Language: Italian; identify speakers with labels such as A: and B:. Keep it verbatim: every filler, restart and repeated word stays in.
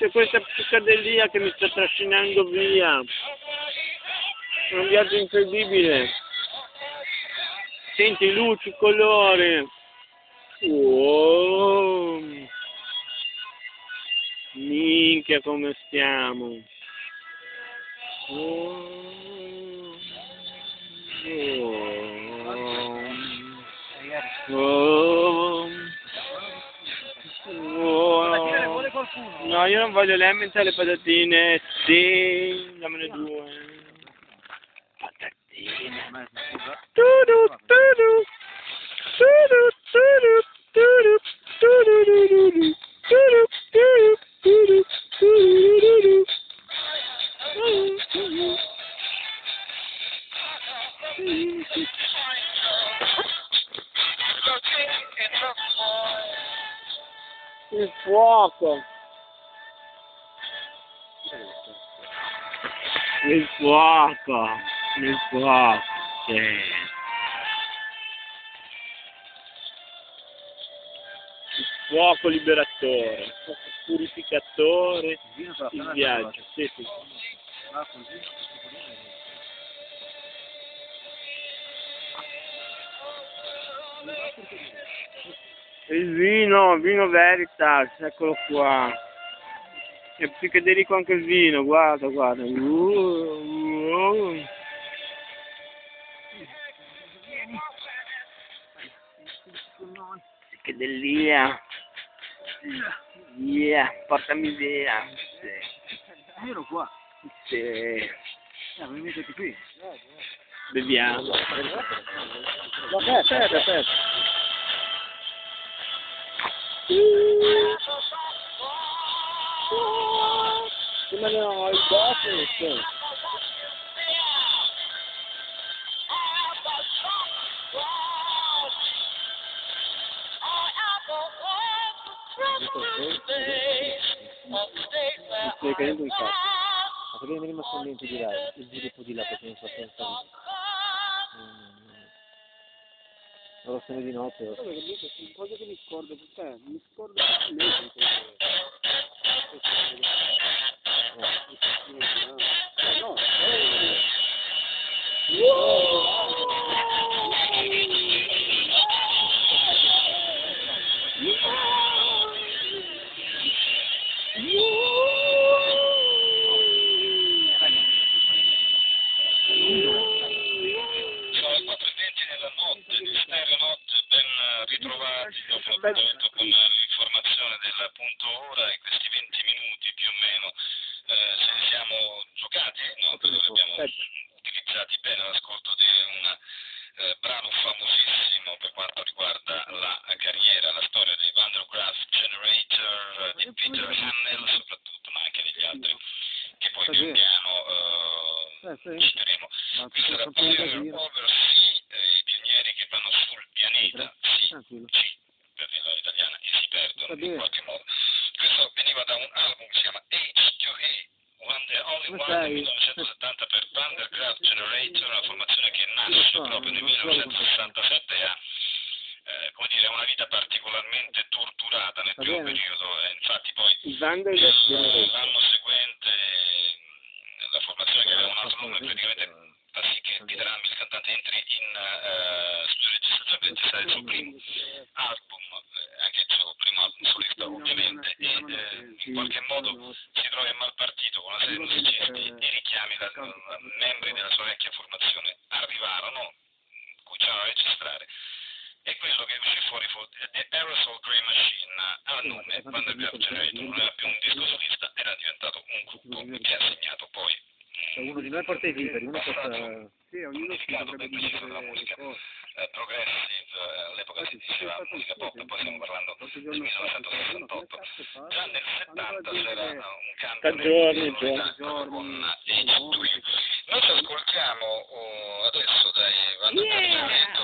A: c'è questa psicadelia che mi sta trascinando via. È un viaggio incredibile. Senti luci, colori. Wow. Minchia come stiamo. Oh. Oh. Oh. No, io non voglio l'emmental e le patatine. Sì, dammene due. Patatine. Tudu, tudu. Tudu, tudu, tudu, tudu, tudu, tudu, tudu, tudu, tudu. Il fuoco. Il fuoco. Il fuoco. Sì. Fuoco liberatore, fuoco purificatore, il viaggio, sì, sì. Il vino, vino Veritas, eccolo qua. È psichedelico anche il vino, guarda, guarda. Uh, uh. Psichedelia. Yeah, portami via. Sì.
B: Ero qua.
A: Sì.
B: Eh, mi mettete qui.
A: Beviamo.
B: Vabbè, aspetta, aspetta. Prima no, il dopo, sì. Stai cadendo in casa. Ma perché mi è rimasto in mente di là, il sviluppo di là perché non so senza non lo sono di notte. Lo so. Cosa che mi scordo per te? Mi scordo per me. No.
C: Ritrovati dopo l'appuntamento con l'informazione del punto ora e questi venti minuti più o meno eh, se li siamo giocati, no, credo che abbiamo utilizzati bene l'ascolto di un eh, brano famosissimo per quanto riguarda la carriera, la storia dei Vandergraaf Generator, di Peter Hannell soprattutto, ma anche degli altri che poi pian piano eh, citeremo. Questa era Pioneer Oversea, eh, i pionieri che vanno sul pianeta, sì, sì, per dirla italiana, e si perdono in qualche modo. Questo veniva da un album che si chiama Age to E, One the Only One del millenovecentosettanta per Vandergraaf Generator, una formazione che nasce proprio nel millenovecentosessantasette e ha eh, come dire, una vita particolarmente torturata nel primo periodo, e infatti poi l'anno seguente la formazione che aveva un altro nome praticamente fa sì che Peter Hamill, il cantante, entri in uh, studio di registrazione per registrare il suo primo album, eh, anche il suo primo album solista ovviamente, e eh, in qualche modo si trova in mal partito con una serie di musicisti e richiami da, da membri della sua vecchia formazione. Arrivarono, cominciarono a registrare e quello che uscì fuori fu The Aerosol Grey Machine, a nome Vandergraaf Generator, non era più un disco solista, era diventato un gruppo che ha segnato poi
B: uno di noi porta i viveri, uno porta...
C: Sì, ognuno si dovrebbe dire della musica eh, progressive, eh, all'epoca si diceva musica pop, poi stiamo parlando del millenovecentosessantotto. Già nel settanta c'era un cambio di sonorità con Age to You. Noi ci ascoltiamo oh, adesso dai Vandergraaf Generator